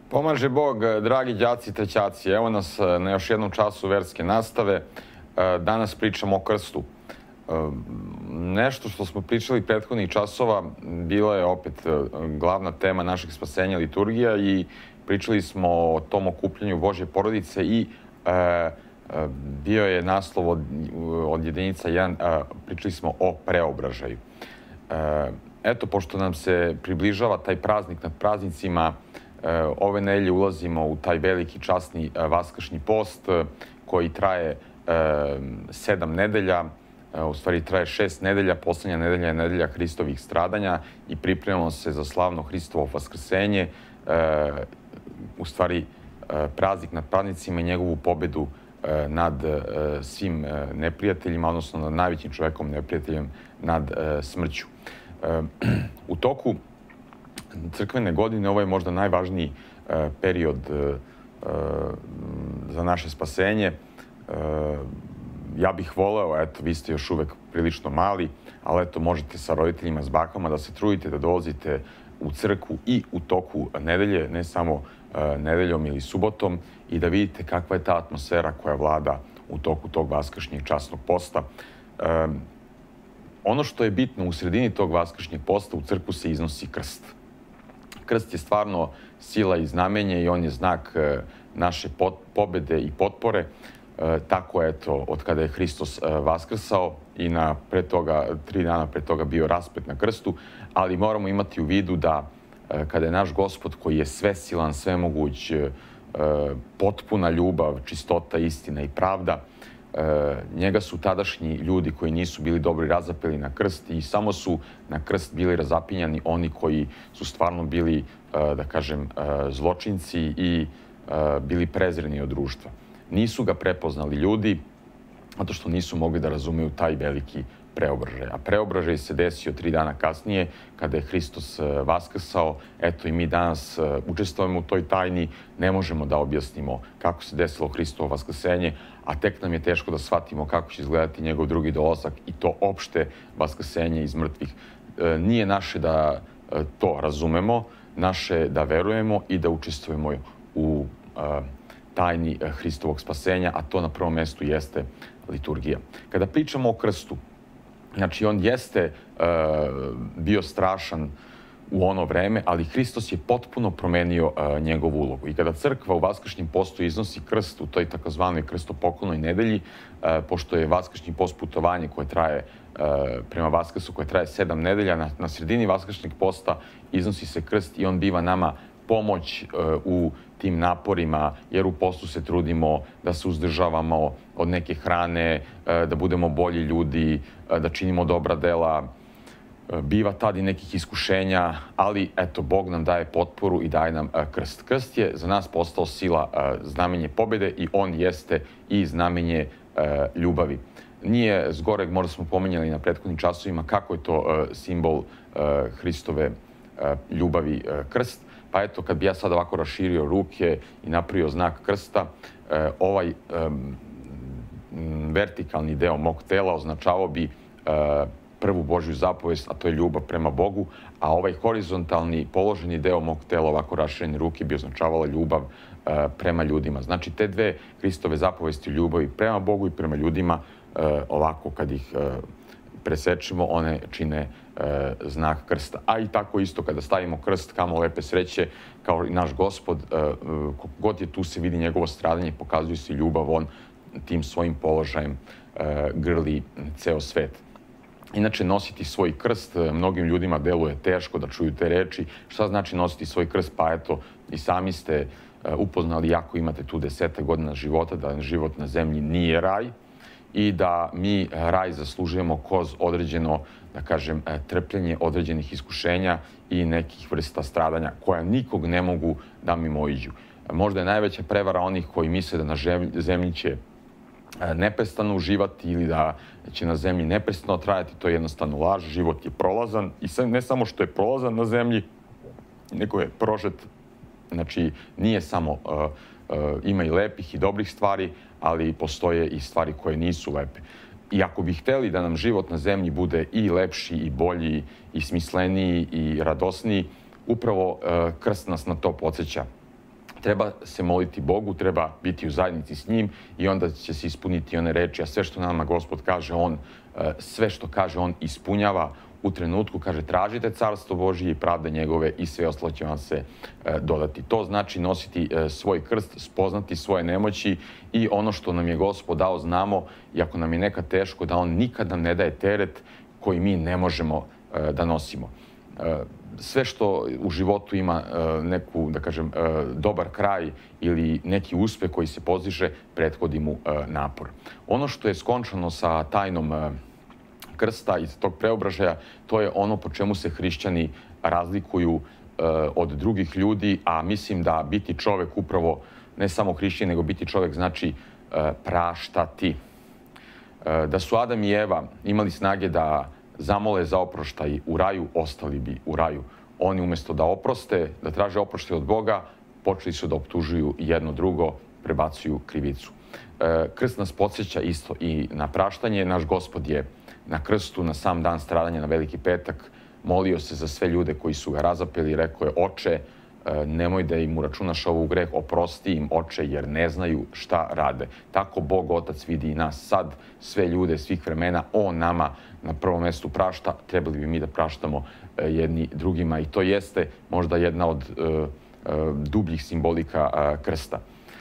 Pomaže Bog, dragi đaci i trećaci. Evo nas na još jednom času verske nastave. Danas pričamo o krstu. Nešto što smo pričali prethodnih časova bila je opet glavna tema našeg spasenja, liturgija, i pričali smo o tom okupljanju Božje porodice i bio je naslov od jedinica 1, pričali smo o preobražaju. Eto, pošto nam se približava taj praznik nad praznicima, ove nedelje ulazimo u taj veliki časni vaskršnji post koji traje 7 nedelja, u stvari traje 6 nedelja, poslednja nedelja je nedelja Hristovih stradanja i pripremamo se za slavno Hristovo vaskrsenje, u stvari praznik nad praznicima i njegovu pobedu nad svim neprijateljima, odnosno nad najvećim čovekom neprijateljem, nad smrću. U toku crkvene godine ovo je možda najvažniji period za naše spasenje. Ja bih voleo, eto, vi ste još uvek prilično mali, ali eto, možete sa roditeljima, s bakama da se trudite da dolazite u crkvu i u toku nedelje, ne samo nedeljom ili subotom, i da vidite kakva je ta atmosfera koja vlada u toku tog vaskršnjeg časnog posta. Ono što je bitno, u sredini tog vaskršnjeg posta u crkvu se iznosi krst. Krst je stvarno sila i znamenje i on je znak naše pobede i potpore. Tako, eto, od kada je Hristos vaskrsao i pre toga, 3 dana pre toga bio raspet na krstu, ali moramo imati u vidu da kada je naš Gospod, koji je svesilan, svemoguć, potpuna ljubav, čistota, istina i pravda, njega su tadašnji ljudi koji nisu bili dobri razapeli na krst i samo su na krst bili razapinjani oni koji su stvarno bili, da kažem, zločinci i bili prezreni od društva. Nisu ga prepoznali ljudi, zato što nisu mogli da razumeju taj veliki preobražaj. A preobražaj se desio 3 dana kasnije, kada je Hristos vaskrsao. Eto, i mi danas učestvujemo u toj tajni, ne možemo da objasnimo kako se desilo Hristovo vaskrsenje, a tek nam je teško da shvatimo kako će izgledati njegov drugi dolazak i to opšte vaskrsenje iz mrtvih. Nije naše da to razumemo, naše da verujemo i da učestvujemo u tajni Hristovog spasenja, a to na prvom mestu jeste liturgija. Kada pričamo o krstu, znači on jeste bio strašan u ono vreme, ali Hristos je potpuno promenio njegovu ulogu. I kada crkva u vaskršnjem postu iznosi krst u toj takozvanoj krstopoklonoj nedelji, pošto je vaskršnji post putovanje koje traje prema Vaskrsu, koje traje 7 nedelja, na sredini vaskršnjeg posta iznosi se krst i on biva nama pomoć u tim naporima, jer u postu se trudimo da se uzdržavamo od neke hrane, da budemo bolji ljudi, da činimo dobra dela. Biva tad i nekih iskušenja, ali eto, Bog nam daje potporu i daje nam krst. Krst je za nas postao sila, znamenje pobede i on jeste i znamenje ljubavi. Nije zgoreg, možda smo pomenjali na prethodnim časovima, kako je to simbol Hristove ljubavi krst. Pa eto, kad bi ja sad ovako raširio ruke i napravio znak krsta, ovaj vertikalni deo mog tela označavao bi prvu Božju zapovest, a to je ljubav prema Bogu, a ovaj horizontalni položeni deo mog tela, ovako raširene ruke, bi označavala ljubav prema ljudima. Znači, te dve Hristove zapovesti, ljubavi prema Bogu i prema ljudima, ovako kad ih presečemo, one čine znak krsta. A i tako isto kada stavimo krst, kamo lepe sreće, kao i naš Gospod, god je tu se vidi njegovo stradanje, pokazuje se ljubav, on tim svojim položajem grli ceo svet. Inače, nositi svoj krst, mnogim ljudima deluje teško da čuju te reči. Šta znači nositi svoj krst? Pa eto, i sami ste upoznali, ako imate tu 10 godina života, da život na zemlji nije raj i da mi raj zaslužujemo kroz određeno, da kažem, trpljenje određenih iskušenja i nekih vrsta stradanja koja nikog ne mogu da mimoiđu. Možda je najveća prevara onih koji misle da na zemlji će neprestano uživati ili da će na zemlji neprestano trajati. To je jednostavno laž. Život je prolazan i ne samo što je prolazan na zemlji, nego je prožet. Znači, nije samo, ima i lepih i dobrih stvari, ali postoje i stvari koje nisu lepe. I ako bi hteli da nam život na zemlji bude i lepši, i bolji, i smisleniji, i radosniji, upravo krst nas na to podsjeća. treba se moliti Bogu, treba biti u zajednici s njim i onda će se ispuniti one reči, a sve što nama Gospod kaže, sve što kaže, on ispunjava u trenutku. Kaže, tražite carstvo Božije i pravde njegove i sve ostalo će vam se dodati. To znači nositi svoj krst, spoznati svoje nemoći i ono što nam je Gospod dao znamo, i ako nam je nekad teško, da on nikad nam ne daje teret koji mi ne možemo da nosimo. Sve što u životu ima neku, da kažem, dobar kraj ili neki uspeh koji se postiže, prethodi mu napor. Ono što je skončano sa tajnom krsta i tog preobražaja, to je ono po čemu se hrišćani razlikuju od drugih ljudi, a mislim da biti čovek upravo, ne samo hrišćan, nego biti čovek znači praštati. Da su Adam i Eva imali snage da zamole za oproštaj u raju, ostali bi u raju. Oni umjesto da oproste, da traže oproštaj od Boga, počeli su da optužuju jedno drugo, prebacuju krivicu. Krst nas podsjeća isto i na praštanje. Naš Gospod je na krstu, na sam dan stradanja, na Veliki petak, molio se za sve ljude koji su ga razapeli i rekao je: Oče, nemoj da im uračunaš ovo u greh, oprosti im, Oče, jer ne znaju šta rade. Tako Bog Otac vidi i nas sad, sve ljude, svih vremena. On nama na prvom mjestu prašta, trebali bi mi da praštamo jedni drugima i to jeste možda jedna od dubljih simbolika krsta.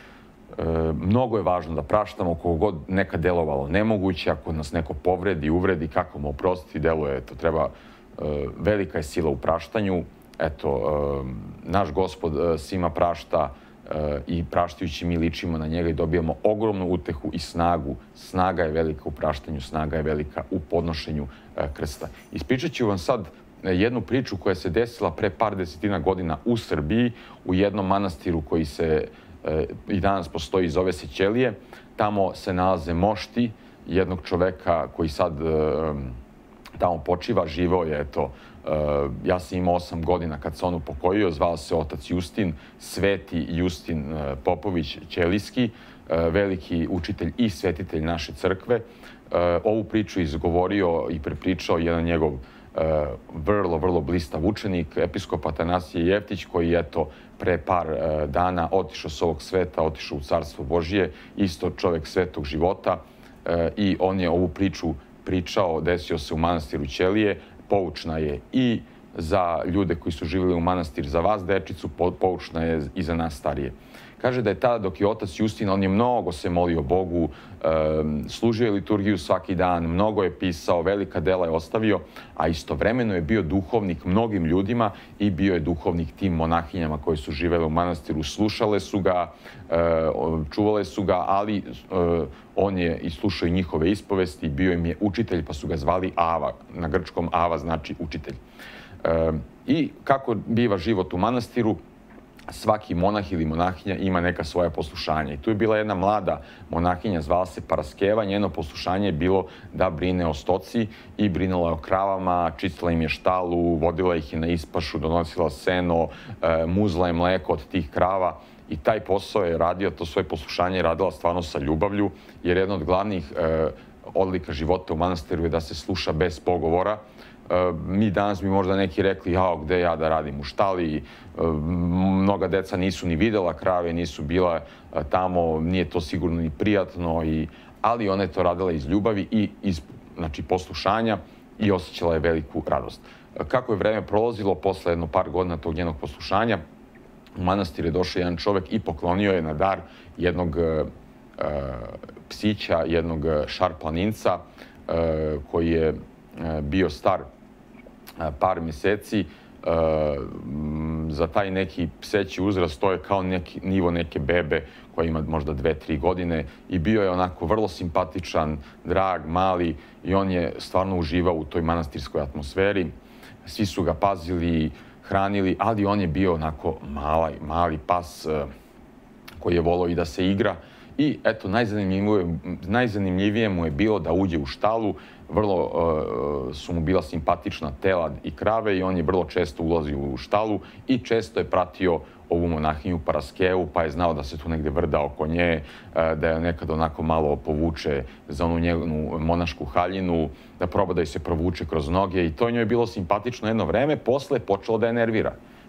Mnogo je važno da praštamo, koliko god nekad delovalo nemoguće, ako nas neko povredi, uvredi, kako mu oprostiti, deluje, to treba, velika je sila u praštanju. Eto, naš Gospod svima prašta i praštajući mi ličimo na njega i dobijamo ogromnu utehu i snagu. Snaga je velika u praštanju, snaga je velika u podnošenju krsta. Ispričat ću vam sad jednu priču koja se desila pre par desetina godina u Srbiji, u jednom manastiru koji se i danas postoji, zove se Ćelije. Tamo se nalaze mošti jednog čoveka koji sad tamo počiva, živeo je, eto, ja sam imao 8 godina kad se on upokojio, zvao se otac Justin, Sveti Justin Popović Ćelijski, veliki učitelj i svetitelj naše crkve. Ovu priču izgovorio i prepričao jedan njegov vrlo blistav učenik, episkop Atanasije Jeftić, koji je, eto, pre par dana otišao s ovog sveta, otišao u Carstvo Božije, isto čovek svetog života, i on je ovu priču pričao, desio se u manastiru Ćelije, poučna je i za ljude koji su živjeli u manastir, za vas dečicu, poučna je i za nas starije. Kaže da je tada dok je otac Justin, on je mnogo se molio Bogu, služio je liturgiju svaki dan, mnogo je pisao, velika dela je ostavio, a istovremeno je bio duhovnik mnogim ljudima i bio je duhovnik tim monahinjama koje su živele u manastiru. Slušale su ga, čuvale su ga, ali on je i slušao i njihove ispovesti, bio im je učitelj, pa su ga zvali Ava. Na grčkom Ava znači učitelj. I kako biva život u manastiru, svaki monah ili monahinja ima neka svoja poslušanja. I tu je bila jedna mlada monahinja, zvala se Paraskeva. Njeno poslušanje je bilo da brine o stoci i brinula je o kravama, čistila im je štalu, vodila ih je na ispašu, donosila seno, muzla je mleko od tih krava. I taj posao je radio, to svoje poslušanje je radila stvarno sa ljubavlju, jer jedna od glavnih odlika života u manastiru je da se sluša bez pogovora. Mi danas bi možda neki rekli: jao, gde ja da radim u štali, mnoga deca nisu ni videla krave, nisu bila tamo, nije to sigurno ni prijatno, ali ona je to radila iz ljubavi i iz poslušanja i osjećala je veliku radost. Kako je vreme prolazilo, posle jedno par godina tog njenog poslušanja, u manastir je došao jedan čovek i poklonio je na dar jednog psića, jednog šarplaninca koji je bio star par mjeseci. Za taj neki pseći uzrast to je kao nivo neke bebe koja ima možda 2-3 godine i bio je onako vrlo simpatičan, drag, mali i on je stvarno uživao u toj manastirskoj atmosferi. Svi su ga pazili, hranili, ali on je bio onako mali pas koji je volao i da se igra. I eto, najzanimljivije mu je bilo da uđe u štalu, vrlo su mu bila simpatična telad i krave i on je vrlo često ulazio u štalu i često je pratio ovu monahinju Paraskevu, pa je znao da se tu negde vrda oko nje, da je nekad onako malo povuče za onu njenu monašku haljinu, da proba da joj se provuče kroz noge i to njoj je bilo simpatično jedno vreme. Posle je počelo da je nervira.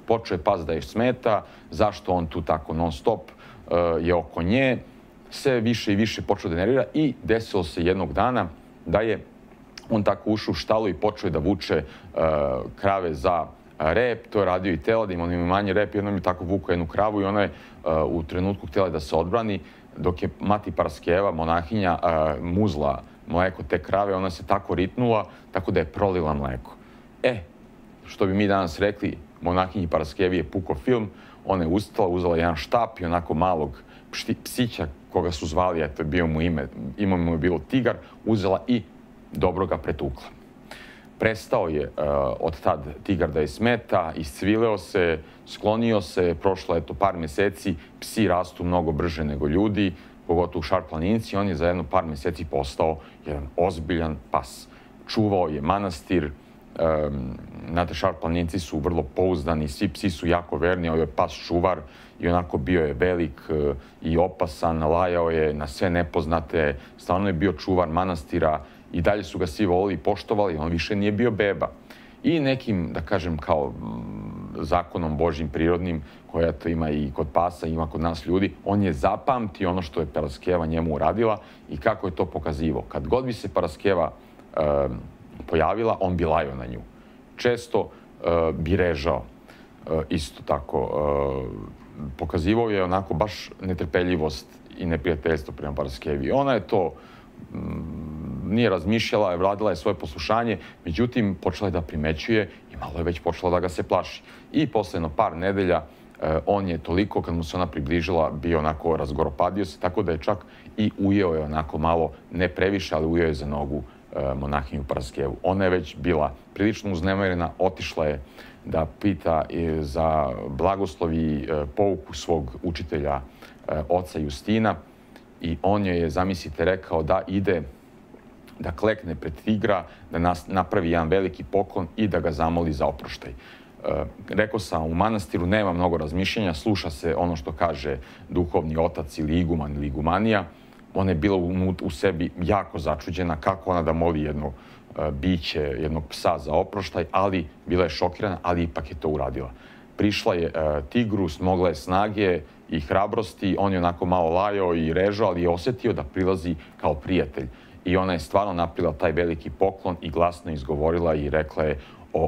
počeo je pas da je smeta, zašto on tu tako non stop je oko nje, sve više i više počeo da nervira i desilo se jednog dana da je on tako ušao u štalu i počeo je da vuče krave za rep, to je radio i Teodim, on ima manje rep, jednom je tako vukao jednu kravu i ona je u trenutku htjela da se odbrani, dok je mati Paraskeva, monahinja, muzla mleko te krave, ona se tako ritnula, tako da je prolila mleko. Što bi mi danas rekli, monahinji Paraskevi je pukao film, ona je ustala, uzela jedan štap i onako malog psića koga su zvali, eto, bio mu ime mu je bilo Tigar, uzela i dobro ga pretukla. Prestao je od tad Tigar da je smeta, iscvileo se, sklonio se, prošlo je to par meseci, psi rastu mnogo brže nego ljudi, pogotovo šarplaninci, on je za jedno par meseci postao jedan ozbiljan pas. Čuvao je manastir, znate, šarplaninci su vrlo pouzdani, svi psi su jako verni, ovo je pas čuvar i onako bio je velik i opasan, lajao je na sve nepoznate, stvarno je bio čuvar manastira i dalje su ga svi volili i poštovali, on više nije bio beba. I nekim, da kažem, kao zakonom Božjim prirodnim, koja to ima i kod pasa, ima kod nas ljudi, on je zapamtio ono što je Paraskeva njemu uradila i kako je to pokazivao. Kad god bi se Paraskeva pojavila, on bi lajao na nju. Često bi režao. Isto tako, pokazivao je onako baš netrpeljivost i neprijateljstvo prema Paraskevi. Ona je to nije razmišljala, radila je svoje poslušanje, međutim, počela je da primećuje i malo je već počela da ga se plaši. I posle jedno par nedelja on je toliko, kad mu se ona približila, bio onako razgoropadio se, tako da je čak i ujeo je onako malo, ne previše, ali ujeo je za nogu monahinju Paraskevu. Ona je već bila prilično uznemirena, otišla je da pita za blagoslov i pouku svog učitelja, oca Justina, i on joj je, zamislite, rekao da ide da klekne pred Tigra, da napravi jedan veliki poklon i da ga zamoli za oproštaj. Rekao sam, u manastiru nema mnogo razmišljenja, sluša se ono što kaže duhovni otac ili iguman ili igumanija. Ona je bila u sebi jako začuđena kako ona da moli jedno biće, jednog psa za oproštaj, ali bila je šokirana, ali ipak je to uradila. Prišla je Tigru, smogla je snage i hrabrosti, on je onako malo lajao i režao, ali je osjetio da prilazi kao prijatelj. I ona je stvarno napravila taj veliki poklon i glasno izgovorila i rekla je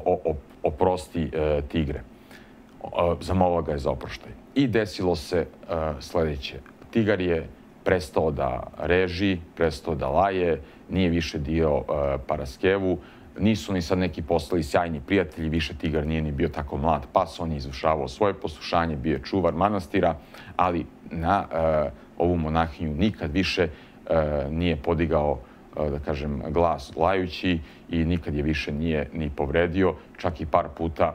oprosti Tigre. Zamolila ga je za oproštaj. I desilo se sljedeće. Tigar je prestao da reži, prestao da laje, nije više dio Paraskevu, nisu ni sad neki postali sjajni prijatelji, više Tigar nije ni bio tako mlad pas, on je izvršavao svoje poslušanje, bio je čuvar manastira, ali na ovu monahinju nikad više nije podigao, da kažem, glas lajući i nikad je više nije ni povredio, čak i par puta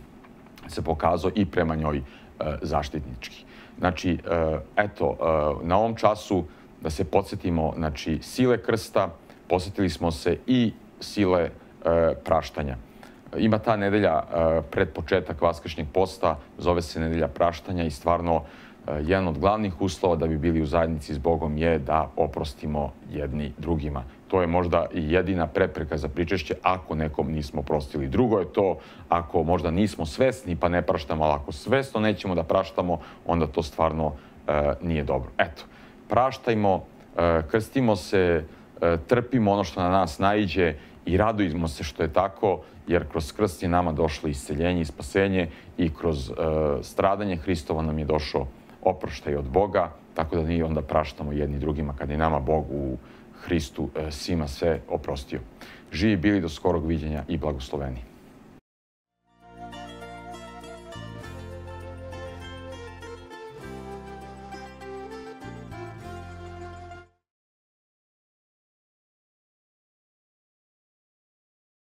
se pokazao i prema njoj zaštitnički. Znači, eto, na ovom času da se podsjetimo, znači, sile krsta, podsjetili smo se i sile praštanja. Ima ta nedelja pred početak Vaskršnjeg posta, zove se nedelja praštanja i stvarno jedan od glavnih uslova da bi bili u zajednici s Bogom je da oprostimo jedni drugima. To je možda i jedina prepreka za pričešće ako nekom nismo prostili. Drugo je to ako možda nismo svesni pa ne praštamo, ali ako svesno nećemo da praštamo, onda to stvarno nije dobro. Eto, praštajmo, krstimo se, trpimo ono što na nas naiđe i radujemo se što je tako, jer kroz krst je nama došlo isceljenje i spasenje i kroz stradanje Hristova nam je došao oproštaj od Boga, tako da mi onda praštamo jedni drugima kad je nama Bog u Hristu svima sve oprostio. Živi bili do skorog viđenja i blagosloveni.